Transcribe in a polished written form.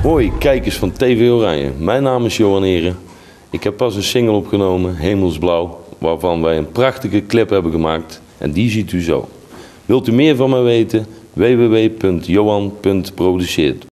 Hoi kijkers van TV Oranje, mijn naam is Johan Heren. Ik heb pas een single opgenomen, Hemelsblauw, waarvan wij een prachtige clip hebben gemaakt en die ziet u zo. Wilt u meer van mij weten? www.johan.produceert